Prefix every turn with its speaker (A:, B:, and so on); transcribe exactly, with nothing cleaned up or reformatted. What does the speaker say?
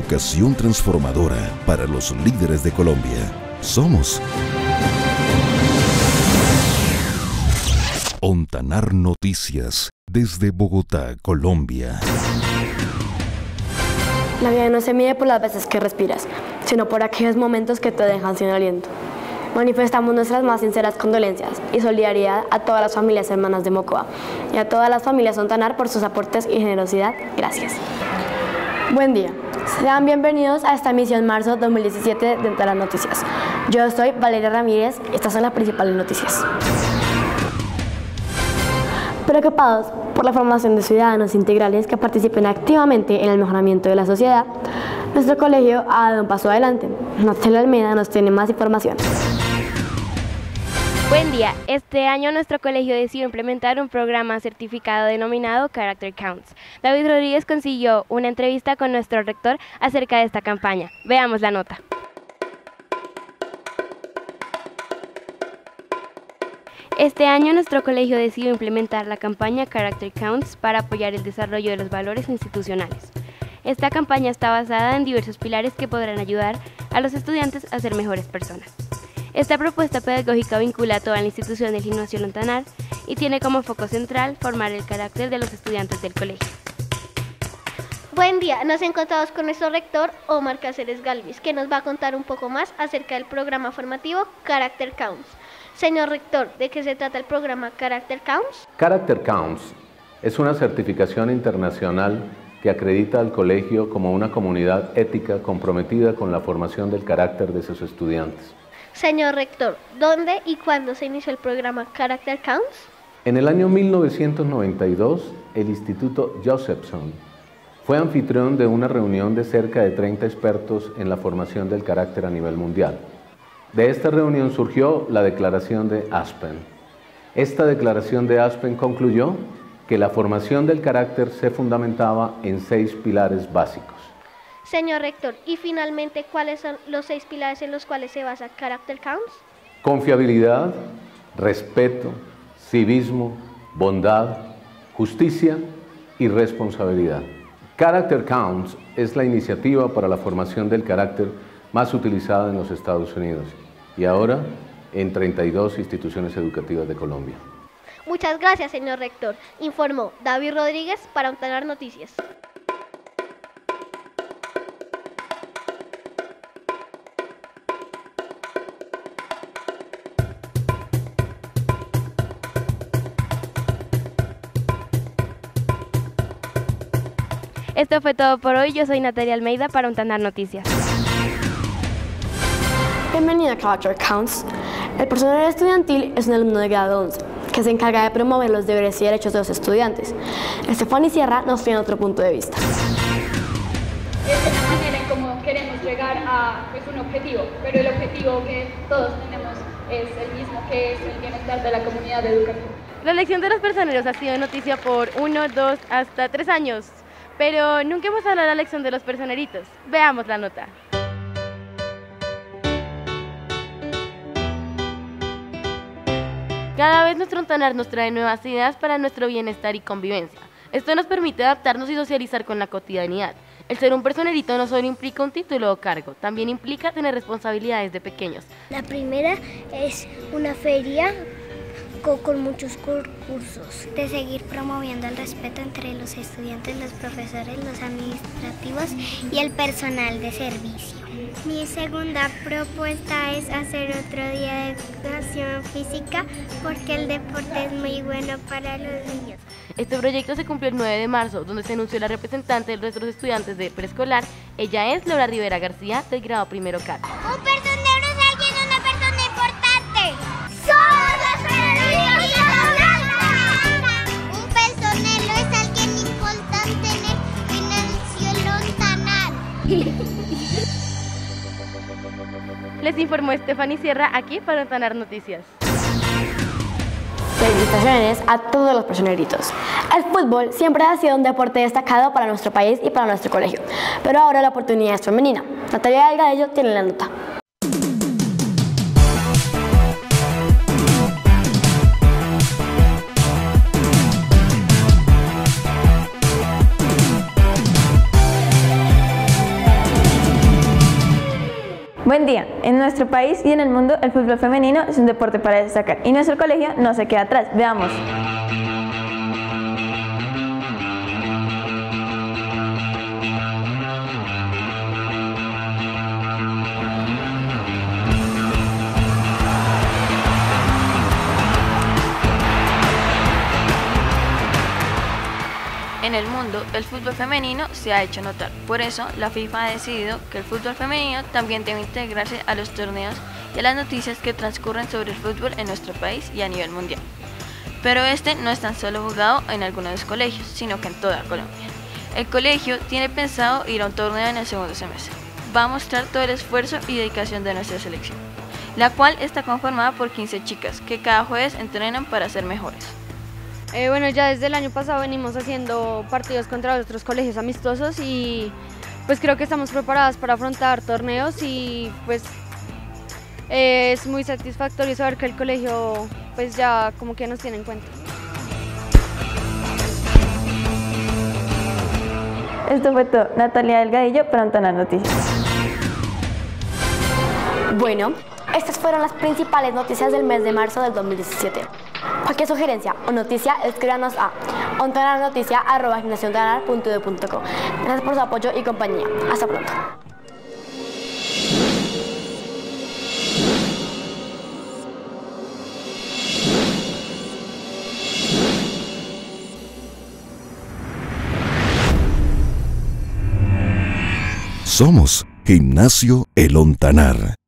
A: educación transformadora para los líderes de Colombia. Somos Ontanar Noticias, desde Bogotá, Colombia.
B: La vida no se mide por las veces que respiras, sino por aquellos momentos que te dejan sin aliento. Manifestamos nuestras más sinceras condolencias y solidaridad a todas las familias hermanas de Mocoa y a todas las familias Ontanar por sus aportes y generosidad. Gracias. Buen día. Sean bienvenidos a esta emisión marzo dos mil diecisiete de Ontanar Noticias. Yo soy Valeria Ramírez y estas son las principales noticias. Preocupados por la formación de ciudadanos integrales que participen activamente en el mejoramiento de la sociedad, nuestro colegio ha dado un paso adelante. Natalia Almeida nos tiene más información.
C: Buen día. Este año nuestro colegio decidió implementar un programa certificado denominado Character Counts. David Rodríguez consiguió una entrevista con nuestro rector acerca de esta campaña. Veamos la nota. Este año nuestro colegio decidió implementar la campaña Character Counts para apoyar el desarrollo de los valores institucionales. Esta campaña está basada en diversos pilares que podrán ayudar a los estudiantes a ser mejores personas. Esta propuesta pedagógica vincula a toda la institución del Gimnasio Ontanar y tiene como foco central formar el carácter de los estudiantes del colegio.
D: Buen día, nos encontramos con nuestro rector Omar Cáceres Galvis, que nos va a contar un poco más acerca del programa formativo Character Counts. Señor rector, ¿de qué se trata el programa Character Counts?
E: Character Counts es una certificación internacional que acredita al colegio como una comunidad ética comprometida con la formación del carácter de sus estudiantes.
D: Señor rector, ¿dónde y cuándo se inició el programa Character Counts?
E: En el año mil novecientos noventa y dos, el Instituto Josephson fue anfitrión de una reunión de cerca de treinta expertos en la formación del carácter a nivel mundial. De esta reunión surgió la declaración de Aspen. Esta declaración de Aspen concluyó que la formación del carácter se fundamentaba en seis pilares básicos.
D: Señor rector, y finalmente, ¿cuáles son los seis pilares en los cuales se basa Character Counts?
E: Confiabilidad, respeto, civismo, bondad, justicia y responsabilidad. Character Counts es la iniciativa para la formación del carácter más utilizada en los Estados Unidos y ahora en treinta y dos instituciones educativas de Colombia.
D: Muchas gracias, señor rector. Informó David Rodríguez para Ontanar Noticias.
C: Esto fue todo por hoy. Yo soy Natalia Almeida para Ontanar Noticias.
B: Bienvenido a Character Counts. El personal estudiantil es un alumno de grado once que se encarga de promover los deberes y derechos de los estudiantes. Estefany Sierra nos tiene otro punto de vista.
F: Es la manera en cómo queremos llegar a pues, un objetivo, pero el objetivo que todos tenemos es el mismo, que es el bienestar de la comunidad educativa.
C: La elección de los personeros ha sido noticia por uno, dos, hasta tres años, pero nunca hemos hablado de la elección de los personeritos. Veamos la nota. Cada vez nuestro Ontanar nos trae nuevas ideas para nuestro bienestar y convivencia. Esto nos permite adaptarnos y socializar con la cotidianidad. El ser un personerito no solo implica un título o cargo, también implica tener responsabilidades de pequeños.
G: La primera es una feria con, con muchos concursos. De seguir promoviendo el respeto entre los estudiantes, los profesores, los administrativos y el personal de servicio. Mi segunda propuesta es hacer otro día de educación física porque el deporte es muy bueno para los niños.
C: Este proyecto se cumplió el nueve de marzo, donde se anunció la representante de nuestros estudiantes de preescolar. Ella es Laura Rivera García, del grado primero C A T.
G: Un personero es alguien, una persona importante. ¡Somos los personeros! Un personero es alguien importante en el, en el cielo Ontanar.
C: Les informó Estefany Sierra aquí para Ontanar Noticias.
B: Felicitaciones a todos los personeritos. El fútbol siempre ha sido un deporte destacado para nuestro país y para nuestro colegio, pero ahora la oportunidad es femenina. Natalia Delgadillo tiene la nota.
H: Buen día. En nuestro país y en el mundo el fútbol femenino es un deporte para destacar y nuestro colegio no se queda atrás. Veamos.
I: En el mundo, el fútbol femenino se ha hecho notar. Por eso, la FIFA ha decidido que el fútbol femenino también debe integrarse a los torneos y a las noticias que transcurren sobre el fútbol en nuestro país y a nivel mundial. Pero este no es tan solo jugado en algunos de los colegios, sino que en toda Colombia. El colegio tiene pensado ir a un torneo en el segundo semestre. Va a mostrar todo el esfuerzo y dedicación de nuestra selección, la cual está conformada por quince chicas que cada jueves entrenan para ser mejores.
C: Eh, bueno, ya desde el año pasado venimos haciendo partidos contra otros colegios amistosos y pues creo que estamos preparadas para afrontar torneos y pues eh, es muy satisfactorio saber que el colegio pues ya como que nos tiene en cuenta.
H: Esto fue todo. Natalia Delgadillo para Ontanar Noticias.
B: Bueno, estas fueron las principales noticias del mes de marzo del dos mil diecisiete. Cualquier sugerencia o noticia, escríbanos a ontanarnoticia arroba gimnasiontanar punto edu punto co. Gracias por su apoyo y compañía. Hasta pronto.
A: Somos Gimnasio El Ontanar.